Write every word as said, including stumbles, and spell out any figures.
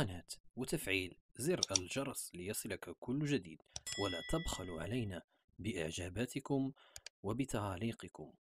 القناة وتفعيل زر الجرس ليصلك كل جديد، ولا تبخلوا علينا بإعجاباتكم وبتعاليقكم.